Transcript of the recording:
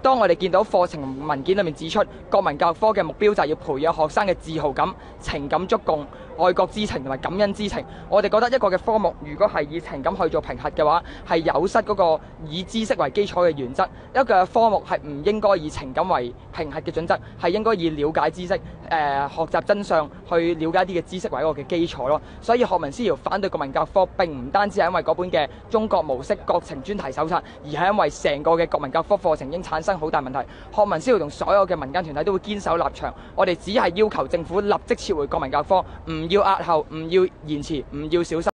當我哋見到課程文件裏面指出，國民教育科嘅目標就係要培養學生嘅自豪感、情感觸共、愛國之情同埋感恩之情。我哋覺得一個嘅科目如果係以情感去做評核嘅話，係有失嗰個以知識為基礎嘅原則。一個科目係唔應該以情感為評核嘅準則，係應該以了解知識、學習真相去了解一啲嘅知識為一個嘅基礎咯。所以學民思潮反對國民教育科並唔單止係因為嗰本嘅中國模式國情專題手冊，而係因為成個嘅國民教育科課程已經產生好大問題。學民思潮同所有嘅民間團體都會堅守立場，我哋只係要求政府立即撤回國民教育科，唔要押後，唔要延遲，唔要小心。